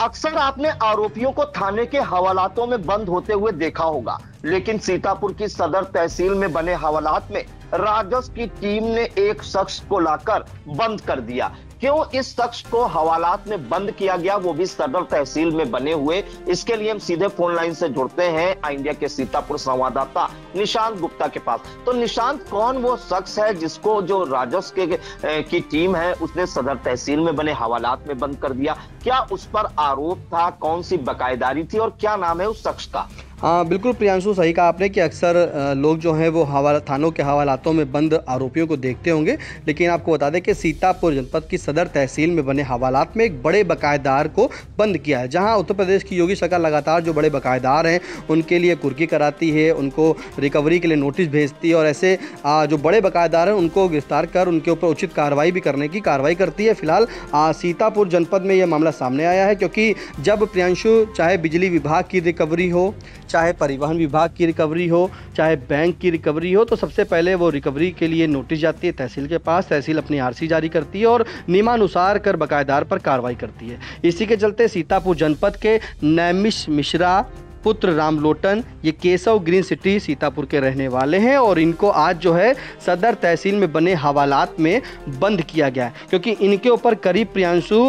अक्सर आपने आरोपियों को थाने के हवालातों में बंद होते हुए देखा होगा, लेकिन सीतापुर की सदर तहसील में बने हवालात में राजस्व की टीम ने एक शख्स को लाकर बंद कर दिया। क्यों इस शख्स को हवालात में बंद किया गया, वो भी सदर तहसील में बने हुए, इसके लिए हम सीधे फोन लाइन से जुड़ते हैं आई इंडिया के सीतापुर संवाददाता निशांत गुप्ता के पास। तो निशांत, कौन वो शख्स है जिसको जो राजस्व की टीम है उसने सदर तहसील में बने हवालात में बंद कर दिया? क्या उस पर आरोप था, कौन सी बकायेदारी थी और क्या नाम है उस शख्स का? हाँ बिल्कुल प्रियांशु, सही कहा आपने कि अक्सर लोग जो हैं वो थानों के हवालातों में बंद आरोपियों को देखते होंगे, लेकिन आपको बता दें कि सीतापुर जनपद की सदर तहसील में बने हवालात में एक बड़े बकायेदार को बंद किया है। जहां उत्तर प्रदेश की योगी सरकार लगातार जो बड़े बकायेदार हैं उनके लिए कुर्की कराती है, उनको रिकवरी के लिए नोटिस भेजती है और ऐसे जो बड़े बकायेदार हैं उनको गिरफ्तार कर उनके ऊपर उचित कार्रवाई भी करने की कार्रवाई करती है। फिलहाल सीतापुर जनपद में यह मामला सामने आया है, क्योंकि जब प्रियांशु चाहे बिजली विभाग की रिकवरी हो, चाहे परिवहन विभाग की रिकवरी हो, चाहे बैंक की रिकवरी हो, तो सबसे पहले वो रिकवरी के लिए नोटिस जाती है तहसील के पास। तहसील अपनी आरसी जारी करती है और नियमानुसार कर बकायेदार पर कार्रवाई करती है। इसी के चलते सीतापुर जनपद के नैमिष मिश्रा पुत्र रामलोटन, ये केशव ग्रीन सिटी सीतापुर के रहने वाले हैं और इनको आज जो है सदर तहसील में बने हवालात में बंद किया गया है, क्योंकि इनके ऊपर करीब प्रियांशु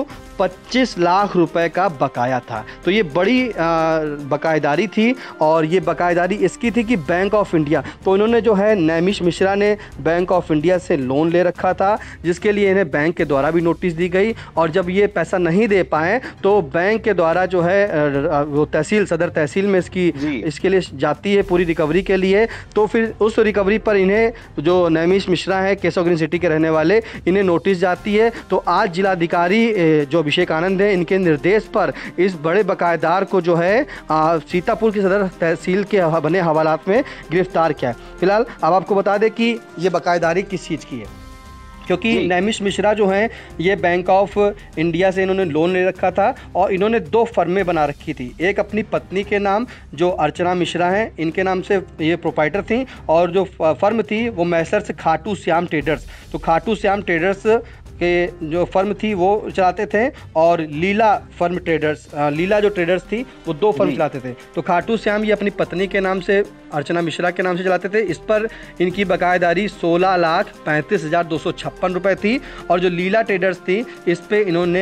25 लाख रुपए का बकाया था। तो ये बड़ी बकायेदारी थी और ये बकायेदारी इसकी थी कि बैंक ऑफ इंडिया, तो इन्होंने जो है नैमिष मिश्रा ने बैंक ऑफ इंडिया से लोन ले रखा था, जिसके लिए इन्हें बैंक के द्वारा भी नोटिस दी गई और जब ये पैसा नहीं दे पाए तो बैंक के द्वारा जो है वो तहसील सदर तहसील में इसके लिए जाती है पूरी रिकवरी के लिए। तो फिर उस रिकवरी पर इन्हें जो नैमिष मिश्रा है केशव ग्रीन सिटी के रहने वाले, इन्हें नोटिस जाती है। तो आज जिलाधिकारी जो अभिषेक आनंद है, इनके निर्देश पर इस बड़े बकायेदार को जो है सीतापुर की सदर तहसील के बने हवालात में गिरफ्तार किया है। फिलहाल अब आपको बता दें कि ये बकायेदारी किस चीज़ की है, क्योंकि नैमिष मिश्रा जो हैं ये बैंक ऑफ इंडिया से इन्होंने लोन ले रखा था और इन्होंने 2 फर्में बना रखी थी। एक अपनी पत्नी के नाम जो अर्चना मिश्रा हैं, इनके नाम से ये प्रोप्राइटर थी, और जो फर्म थी वो मैसर्स खाटू श्याम ट्रेडर्स, तो खाटू श्याम ट्रेडर्स के जो फर्म थी वो चलाते थे और लीला फर्म ट्रेडर्स, लीला जो ट्रेडर्स थी वो 2 फर्म चलाते थे। तो खाटू श्याम ये अपनी पत्नी के नाम से अर्चना मिश्रा के नाम से चलाते थे। इस पर इनकी बकायेदारी 16,35,256 रुपये थी और जो लीला ट्रेडर्स थी इस पे इन्होंने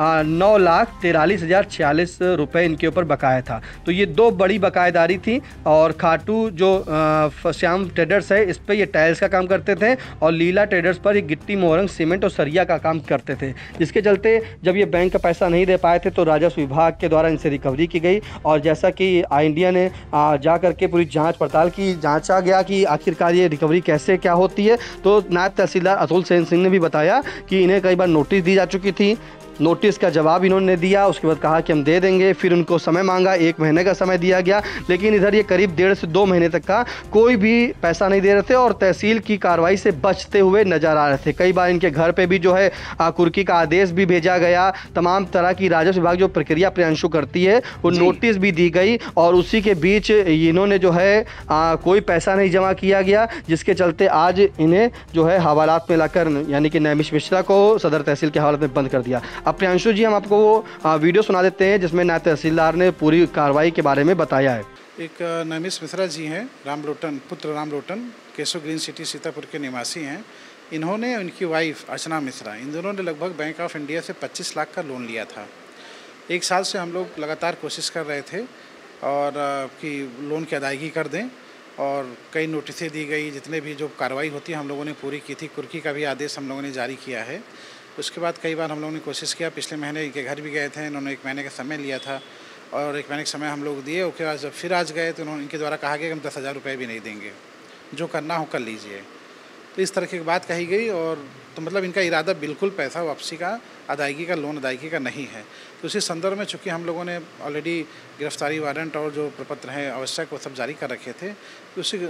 9,43,046 रुपये इनके ऊपर बकाया था। तो ये 2 बड़ी बकायेदारी थी और खाटू जो श्याम ट्रेडर्स है इस पे ये टाइल्स का काम करते थे और लीला ट्रेडर्स पर ये गिट्टी मोहरंग सीमेंट और सरिया का काम करते थे। जिसके चलते जब ये बैंक का पैसा नहीं दे पाए थे तो राजस्व विभाग के द्वारा इनसे रिकवरी की गई और जैसा कि आई इंडिया ने जा करके पूरी जांच पड़ताल की, जांचा गया कि आखिरकार ये रिकवरी कैसे क्या होती है। तो नायब तहसीलदार अतुल सेन सिंह ने भी बताया कि इन्हें कई बार नोटिस दी जा चुकी थी, नोटिस का जवाब इन्होंने दिया, उसके बाद कहा कि हम दे देंगे, फिर उनको समय मांगा, 1 महीने का समय दिया गया, लेकिन इधर ये करीब 1.5 से 2 महीने तक का कोई भी पैसा नहीं दे रहे थे और तहसील की कार्रवाई से बचते हुए नजर आ रहे थे। कई बार इनके घर पे भी जो है कुर्की का आदेश भी भेजा गया, तमाम तरह की राजस्व विभाग जो प्रक्रिया प्रियांशु करती है वो नोटिस भी दी गई और उसी के बीच इन्होंने जो है कोई पैसा नहीं जमा किया गया, जिसके चलते आज इन्हें जो है हवालात में लाकर यानी कि नैमिष मिश्रा को सदर तहसील के हवालात में बंद कर दिया। अब प्रियांशु जी हम आपको वो वीडियो सुना देते हैं जिसमें नायब तहसीलदार ने पूरी कार्रवाई के बारे में बताया है। एक नैमिष मिश्रा जी हैं, रामलोटन पुत्र रामलोटन, केशव ग्रीन सिटी सीतापुर के निवासी हैं। इन्होंने उनकी वाइफ अर्चना मिश्रा, इन दोनों ने लगभग बैंक ऑफ इंडिया से 25 लाख का लोन लिया था। 1 साल से हम लोग लगातार कोशिश कर रहे थे और कि लोन की अदायगी कर दें और कई नोटिसें दी गई, जितने भी जो कार्रवाई होती है हम लोगों ने पूरी की थी। कुर्की का भी आदेश हम लोगों ने जारी किया है। उसके बाद कई बार हम लोगों ने कोशिश किया, पिछले महीने इनके घर भी गए थे, इन्होंने 1 महीने का समय लिया था और 1 महीने का समय हम लोग दिए। उसके बाद जब फिर आज गए तो इनके द्वारा कहा गया कि हम 10,000 रुपये भी नहीं देंगे, जो करना हो कर लीजिए। तो इस तरह की बात कही गई और तो मतलब इनका इरादा बिल्कुल पैसा वापसी का, अदायगी का, लोन अदायगी का नहीं है। तो उसी संदर्भ में चूँकि हम लोगों ने ऑलरेडी गिरफ्तारी वारंट और जो प्रपत्र हैं आवश्यक वो सब जारी कर रखे थे, तो उसी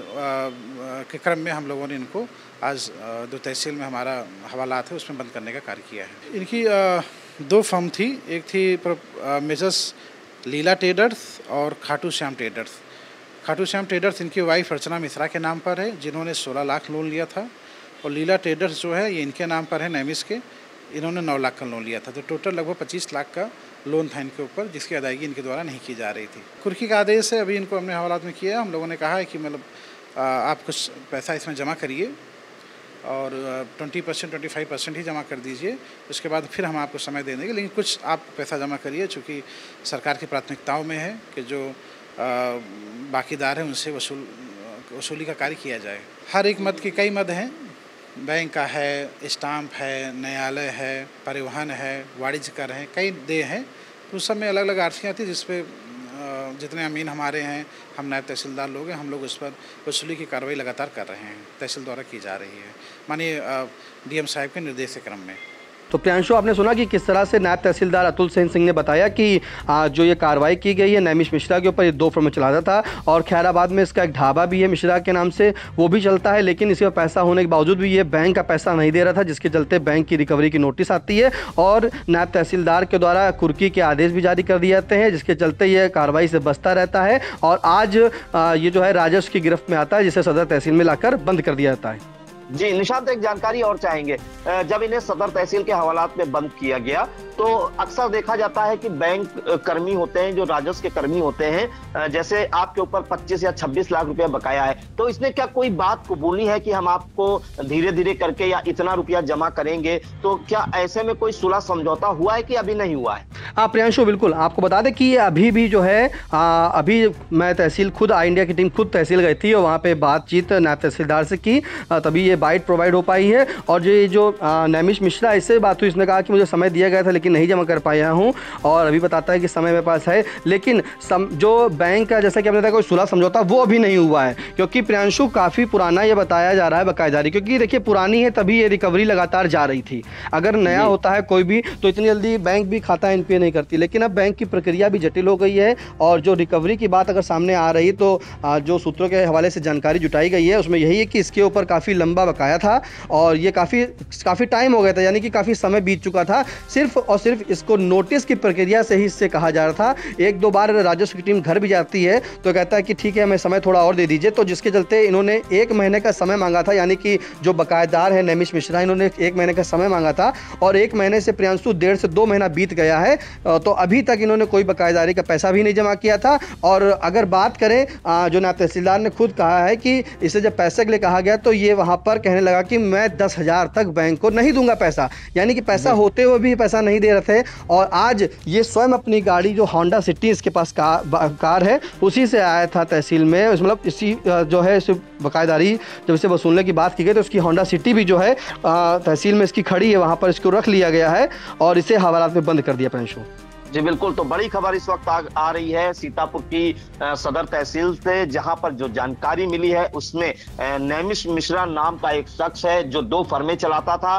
के क्रम में हम लोगों ने इनको आज जो तहसील में हमारा हवालात है उसमें बंद करने का कार्य किया है। इनकी 2 फर्म थी, एक थी मेजर्स लीला ट्रेडर्स और खाटू श्याम ट्रेडर्स। खाटू श्याम ट्रेडर्स इनकी वाइफ अर्चना मिश्रा के नाम पर है, जिन्होंने 16 लाख लोन लिया था, और लीला ट्रेडर्स जो है ये इनके नाम पर है, नैमिष के, इन्होंने 9 लाख का लोन लिया था। तो टोटल लगभग 25 लाख का लोन था इनके ऊपर, जिसकी अदायगी इनके द्वारा नहीं की जा रही थी। कुर्की का आदेश है, अभी इनको हमने हवालात में किया है। हम लोगों ने कहा है कि मतलब आप कुछ पैसा इसमें जमा करिए और 20% 25% ही जमा कर दीजिए, उसके बाद फिर हम आपको समय दे देंगे, लेकिन कुछ आप पैसा जमा करिए, चूँकि सरकार की प्राथमिकताओं में है कि जो बाकीदार हैं उनसे वसूली का कार्य किया जाए। हर एक मद के कई मद हैं, बैंक का है, स्टाम्प है, न्यायालय है, परिवहन है, वाणिज्य कर हैं, कई देय हैं। तो उस सब में अलग अलग आर्थियाँ थी, जिसपे जितने अमीन हमारे हैं, हम नायब तहसीलदार लोग हैं, हम लोग उस पर वसूली की कार्रवाई लगातार कर रहे हैं, तहसील द्वारा की जा रही है माननीय डीएम साहब के निर्देश के क्रम में। तो प्रियांशु, आपने सुना कि किस तरह से नायब तहसीलदार अतुल सेन सिंह ने बताया कि जो ये कार्रवाई की गई है नैमिष मिश्रा के ऊपर, ये 2 फर्म चलाता था और खैराबाद में इसका एक ढाबा भी है मिश्रा के नाम से, वो भी चलता है, लेकिन इसके पैसा होने के बावजूद भी ये बैंक का पैसा नहीं दे रहा था, जिसके चलते बैंक की रिकवरी की नोटिस आती है और नायब तहसीलदार के द्वारा कुर्की के आदेश भी जारी कर दिए जाते हैं, जिसके चलते ये कार्रवाई से बचता रहता है और आज ये जो है राजस्व की गिरफ्त में आता है, जिसे सदर तहसील में लाकर बंद कर दिया जाता है। जी निशांत, एक जानकारी और चाहेंगे। जब इन्हें सदर तहसील के हवालात में बंद किया गया तो अक्सर देखा जाता है कि बैंक कर्मी होते हैं, जो राजस्व के कर्मी होते हैं, जैसे आपके ऊपर 25 या 26 लाख रुपया बकाया है, तो इसने क्या कोई बात कबूली है कि हम आपको धीरे धीरे करके या इतना रुपया जमा करेंगे? तो क्या ऐसे में कोई सुलह समझौता हुआ है कि अभी नहीं हुआ है? हाँ प्रियांशु, बिल्कुल आपको बता दें कि अभी भी जो है अभी मैं तहसील खुद आई इंडिया की टीम खुद तहसील गई थी और वहाँ पे बातचीत नायब तहसीलदार से की, तभी ये बाइट प्रोवाइड हो पाई है। और जो नैमिष मिश्रा, इससे बात हुई, इसने कहा कि मुझे समय दिया गया था लेकिन नहीं जमा कर पाया हूँ और अभी बताता है कि समय मेरे पास है, लेकिन जो बैंक का जैसा कि आपने बताया कोई सुलह समझौता वो अभी नहीं हुआ है, क्योंकि प्रियांशु काफ़ी पुराना ये बताया जा रहा है बकायदारी, क्योंकि देखिए पुरानी है तभी ये रिकवरी लगातार जा रही थी। अगर नया होता है कोई भी तो इतनी जल्दी बैंक भी खाता एनपीए नहीं करती, लेकिन अब बैंक की प्रक्रिया भी जटिल हो गई है और जो रिकवरी की बात अगर सामने आ रही तो जो सूत्रों के हवाले से जानकारी जुटाई गई है उसमें यही है कि इसके ऊपर काफ़ी लंबा बकाया था और ये काफ़ी टाइम हो गया था, यानी कि काफ़ी समय बीत चुका था। सिर्फ और सिर्फ इसको नोटिस की प्रक्रिया से ही इससे कहा जा रहा था। 1-2 बार राजस्व की टीम घर भी जाती है तो कहता है कि ठीक है हमें समय थोड़ा और दे दीजिए, तो जिसके चलते इन्होंने 1 महीने का समय मांगा था, यानी कि जो बकायेदार है नैमिष मिश्रा, इन्होंने 1 महीने का समय मांगा था और 1 महीने से प्रियांशु 1.5 से 2 महीना बीत गया है, तो अभी तक इन्होंने कोई बकायेदारी का पैसा भी नहीं जमा किया था। और अगर बात करें जो नायब तहसीलदार ने खुद कहा है कि इसे जब पैसे के लिए कहा गया तो ये वहां पर कहने लगा कि मैं 10,000 तक बैंक को नहीं दूंगा पैसा, यानी कि पैसा होते हुए भी पैसा नहीं दे रहे थे। और आज ये स्वयं अपनी गाड़ी जो होंडा सिटी इसके पास कार है उसी से आया था तहसील में, मतलब इसी जो है इस बकायदारी जब इसे वसूलने की बात की गई तो उसकी होंडा सिटी भी जो है तहसील में इसकी खड़ी है, वहां पर इसको रख लिया गया है और इसे हवालात में बंद कर दिया। प्रियांशु जी बिल्कुल, तो बड़ी खबर इस वक्त आ रही है सीतापुर की सदर तहसील से, जहां पर जो जानकारी मिली है उसमें नैमिष मिश्रा नाम का एक शख्स है जो 2 फर्में चलाता था,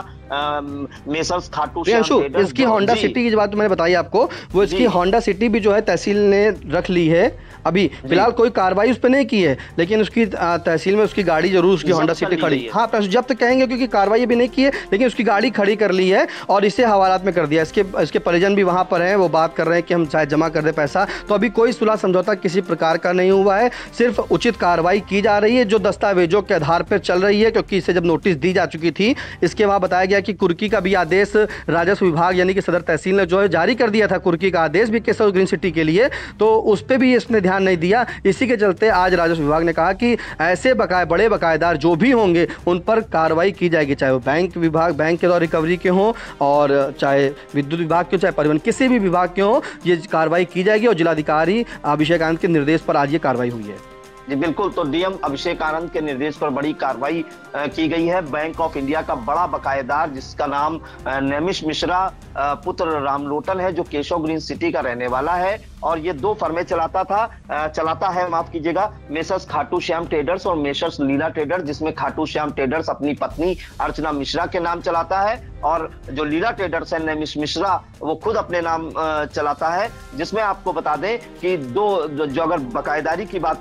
मेसर्स खाटू श्याम। इसकी होंडा सिटी की बात मैंने बताई आपको, वो इसकी होंडा सिटी भी जो है तहसील ने रख ली है। अभी फिलहाल कोई कार्रवाई उस पर नहीं की है, लेकिन उसकी तहसील में उसकी गाड़ी जरूर उसकी होंडा सिटी खड़ी, हाँ जब्त कहेंगे क्योंकि कार्रवाई अभी नहीं की है, लेकिन उसकी गाड़ी खड़ी कर ली है और इसे हवालात में कर दिया। इसके परिजन भी वहां पर हैं, वो बात कर रहे हैं कि हम शायद जमा कर दे पैसा, तो अभी कोई सुलह समझौता किसी प्रकार का नहीं हुआ है, सिर्फ उचित कार्रवाई की जा रही है जो दस्तावेजों के आधार पर चल रही है, क्योंकि इसे जब नोटिस दी जा चुकी थी इसके वहां बताया गया कि कुर्की का भी आदेश राजस्व विभाग यानी कि सदर तहसील ने जो है जारी कर दिया था, कुर्की का आदेश भी केशव ग्रीन सिटी के लिए, तो उस पर भी इसने ध्यान नहीं दिया। इसी के चलते आज राजस्व विभाग ने कहा कि ऐसे बड़े बकायेदार जो भी होंगे उन पर कार्रवाई की जाएगी, चाहे वो बैंक के द्वारा रिकवरी के हों और चाहे विद्युत विभाग के, चाहे परिवहन किसी भी विभाग के हों, ये कार्रवाई की जाएगी और जिलाधिकारी अभिषेक आनंद के निर्देश पर आज ये कार्रवाई हुई है। जी बिल्कुल, तो डीएम अभिषेक आनंद के निर्देश पर बड़ी कार्रवाई की गई है। बैंक ऑफ इंडिया का बड़ा बकायेदार जिसका नाम नैमिष मिश्रा पुत्र रामलोटन है, जो केशव ग्रीन सिटी का रहने वाला है और ये 2 फर्में चलाता है माफ कीजिएगा, मेसर्स खाटू श्याम ट्रेडर्स और मेसर्स लीला ट्रेडर्स, जिसमें खाटू श्याम ट्रेडर्स अपनी पत्नी अर्चना मिश्रा के नाम चलाता है और जो लीला ट्रेडर्स है नैमिष मिश्रा वो खुद अपने नाम चलाता है, जिसमें आपको बता दें कि जो अगर बकायेदारी की बात करें बैंक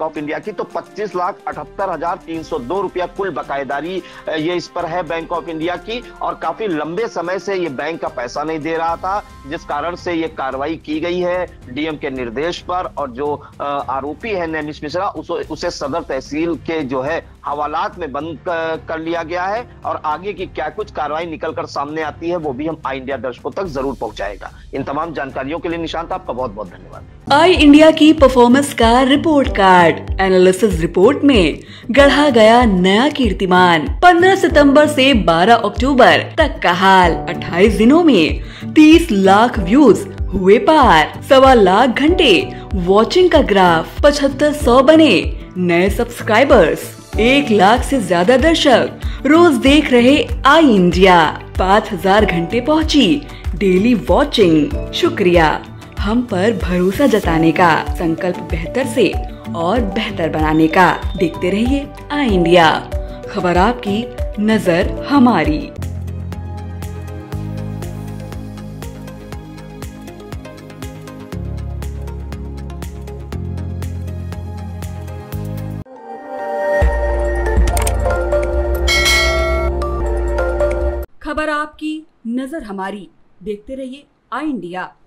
ऑफ इंडिया की, तो 25,78,302 रुपया कुल बकायेदारी ये इस पर है बैंक ऑफ इंडिया की। और काफी लंबे समय से ये बैंक का पैसा नहीं दे रहा था, जिस कारण से ये कार्रवाई की गई है डीएम के निर्देश पर। और जो आरोपी है नैमिष मिश्रा, उसे सदर तहसील के जो है हवालात में बंद कर लिया गया है। और आगे की क्या कुछ कार्रवाई निकलकर सामने आती है वो भी हम आई इंडिया दर्शकों तक जरूर पहुंचाएगा। इन तमाम जानकारियों के लिए निशांत आपका बहुत बहुत धन्यवाद। आई इंडिया की परफॉर्मेंस का रिपोर्ट कार्ड एनालिसिस रिपोर्ट में गढ़ा गया नया कीर्तिमान। 15 सितंबर से 12 अक्टूबर तक का हाल, 28 दिनों में 30 लाख व्यूज हुए पार, 1.25 लाख घंटे वॉचिंग का ग्राफ, 7500 बने नए सब्सक्राइबर्स, 1 लाख से ज्यादा दर्शक रोज देख रहे आई इंडिया, 5000 घंटे पहुंची डेली वॉचिंग। शुक्रिया हम पर भरोसा जताने का, संकल्प बेहतर से और बेहतर बनाने का। देखते रहिए आई इंडिया, खबर आपकी, नजर हमारी। खबर आपकी, नजर हमारी। देखते रहिए आई इंडिया।